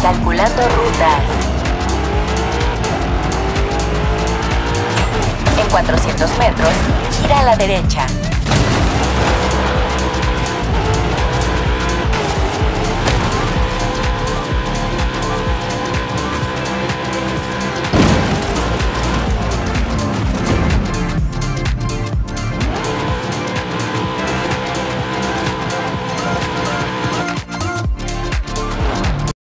Calculando ruta. En 400 metros, gira a la derecha.